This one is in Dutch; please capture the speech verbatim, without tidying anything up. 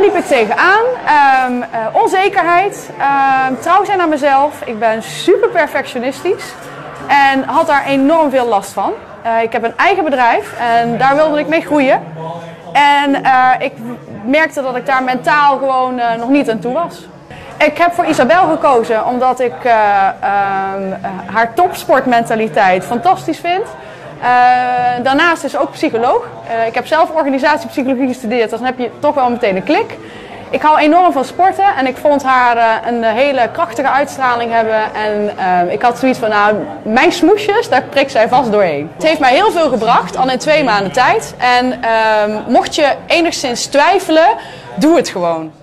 liep ik tegenaan. Um, uh, onzekerheid, um, trouw zijn aan mezelf. Ik ben super perfectionistisch en had daar enorm veel last van. Uh, ik heb een eigen bedrijf en daar wilde ik mee groeien. En uh, ik merkte dat ik daar mentaal gewoon uh, nog niet aan toe was. Ik heb voor Isabel gekozen omdat ik uh, um, uh, haar topsportmentaliteit fantastisch vind. Uh, daarnaast is ze ook psycholoog. Uh, ik heb zelf organisatiepsychologie gestudeerd, dus dan heb je toch wel meteen een klik. Ik hou enorm van sporten en ik vond haar uh, een hele krachtige uitstraling hebben. En uh, ik had zoiets van, nou, mijn smoesjes, daar prikt zij vast doorheen. Het heeft mij heel veel gebracht, al in twee maanden tijd. En uh, mocht je enigszins twijfelen, doe het gewoon.